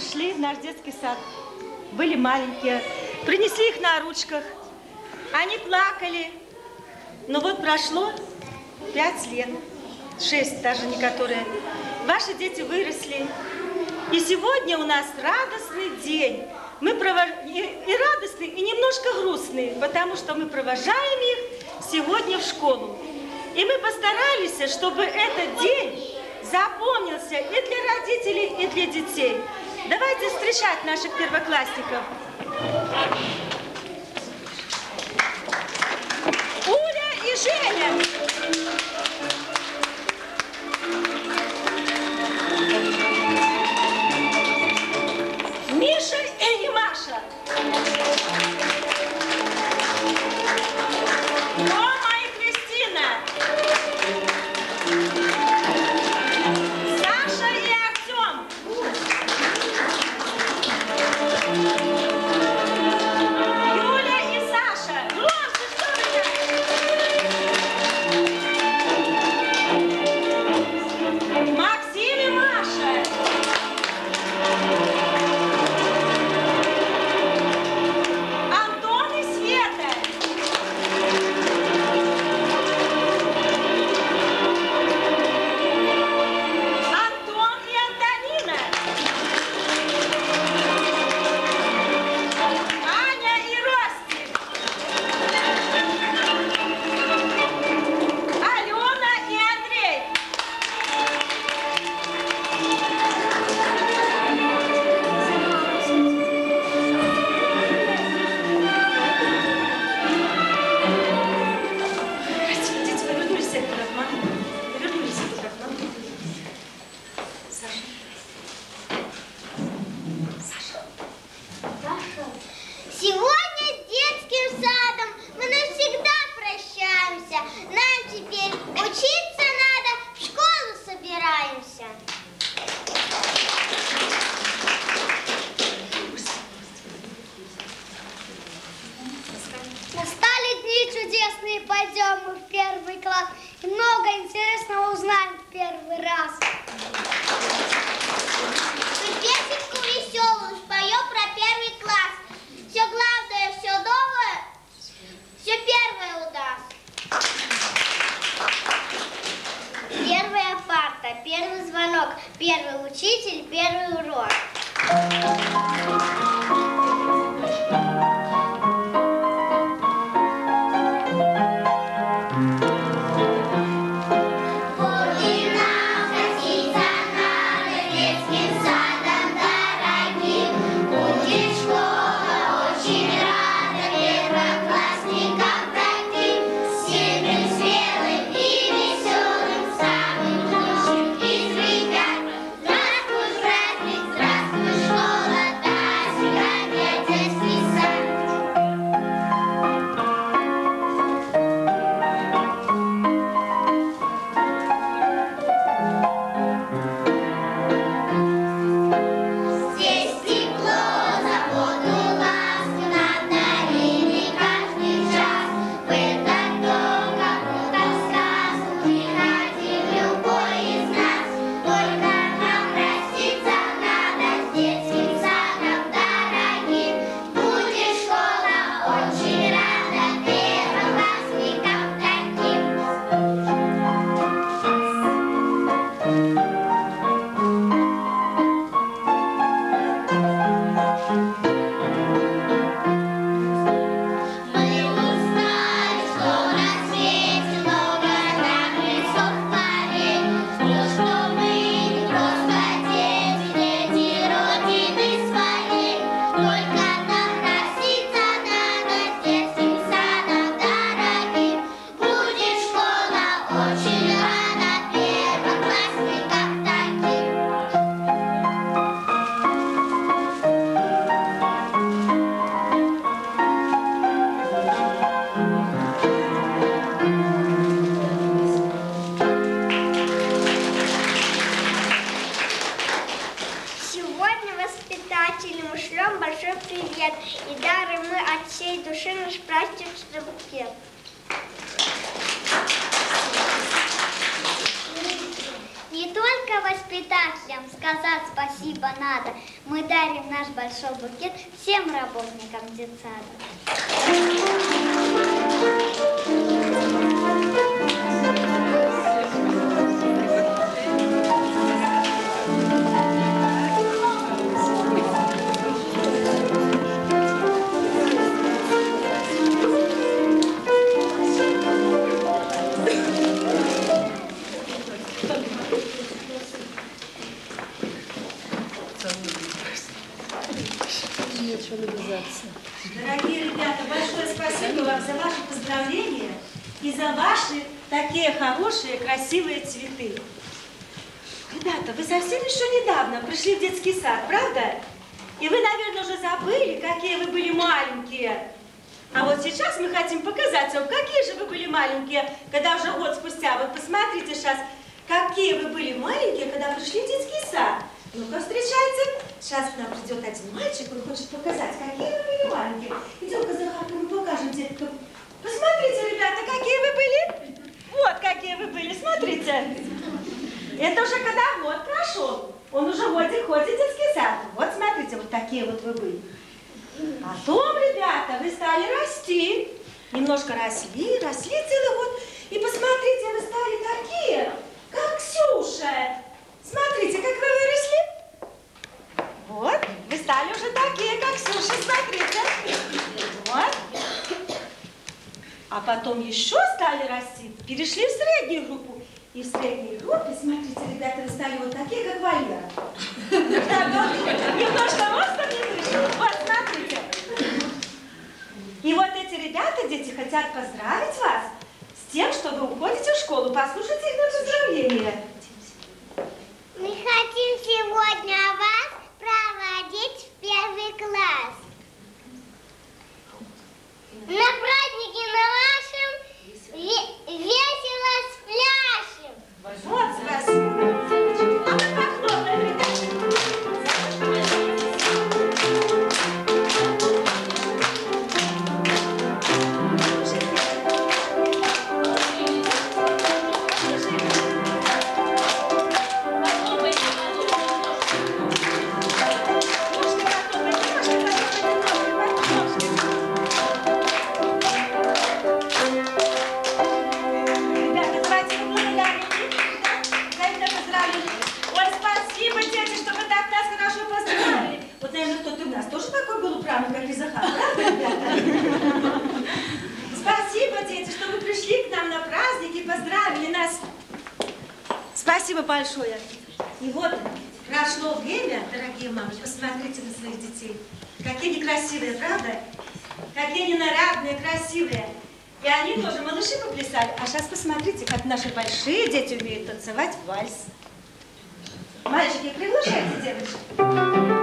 пришли в наш детский сад. Были маленькие. Принесли их на ручках. Они плакали. Но вот прошло 5 лет. 6 даже некоторые. Ваши дети выросли. И сегодня у нас радостный день. Мы и радостный, и немножко грустный, потому что мы провожаем их сегодня в школу. И мы постарались, чтобы этот день запомнился и для родителей, и для детей. Давайте встречать наших первоклассников. Уля и Женя. Миша и Маша. Рома и Кристина. Саша и Артем. Юля и Саша. Громче, что вы? Максим и Маша. Не только только воспитателям сказать спасибо надо. Мы дарим наш большой букет всем работникам детсада. Дорогие ребята, большое спасибо вам за ваши поздравления и за ваши такие хорошие, красивые цветы. Ребята, вы совсем еще недавно пришли в детский сад, правда? И вы, наверное, уже забыли, какие вы были маленькие. А вот сейчас мы хотим показать вам, какие же вы были маленькие, когда уже год спустя. Вот посмотрите сейчас, какие вы были маленькие, когда пришли в детский сад. Ну-ка, встречайте. Сейчас к нам придет один мальчик, он хочет показать, какие вы были маленькие. Идем-ка, Захарка, мы покажем деткам. Посмотрите, ребята, какие вы были. Вот какие вы были, смотрите. Это уже когда год прошел. Он уже годик ходит в детский сад. Вот смотрите, вот такие вот вы были. Потом, ребята, вы стали расти. Немножко росли целый год. И посмотрите, вы стали такие, как Ксюша. Смотрите, как вы выросли. Вот, вы стали уже такие, как Ксюша, смотрите. Вот. А потом еще стали расти, перешли в среднюю группу. И в средней группе, смотрите, ребята, вы стали вот такие, как Валера. Немножко ростом не вышел. Вот, смотрите. И вот эти ребята, дети, хотят поздравить вас с тем, что вы уходите в школу. Послушайте их на поздравления. Мы хотим сегодня вас проводить в 1 класс. На празднике на вашем весело спляшем. Вот, спасибо. А мы похлопаем, ребята. Как и Захар, правда, ребята? Спасибо, дети, что вы пришли к нам на праздник и поздравили нас. Спасибо большое. И вот прошло время, дорогие мамы, посмотрите на своих детей. Какие они красивые, правда? Какие они нарядные, красивые. И они тоже, малыши, поплясали. А сейчас посмотрите, как наши большие дети умеют танцевать вальс. Мальчики, приглашайте девочек.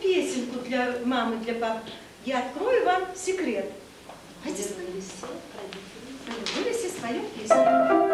песенку для мамы, для папы. Я открою вам секрет. Хотите вывести свою песню.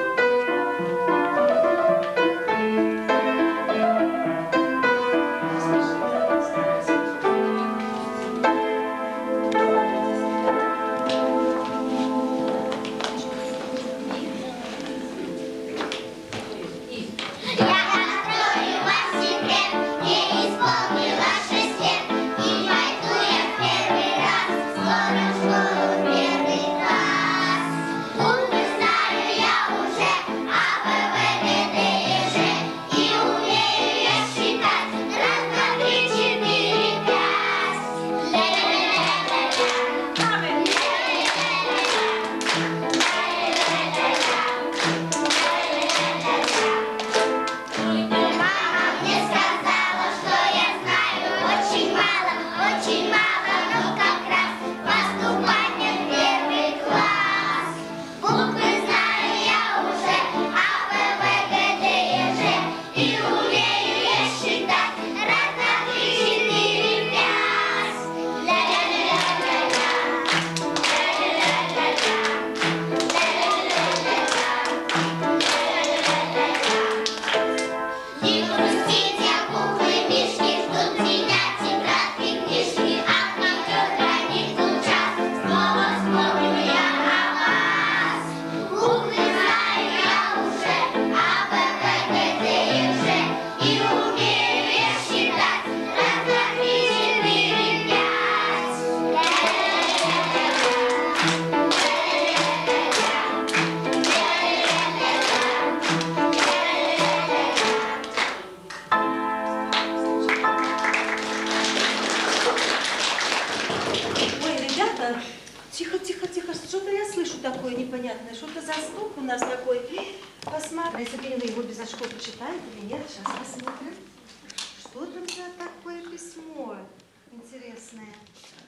Что-то я слышу такое непонятное, что-то за стук у нас такой. Посмотрим, Сабина его без очков читает или нет. Сейчас посмотрим. Что там за такое письмо интересное.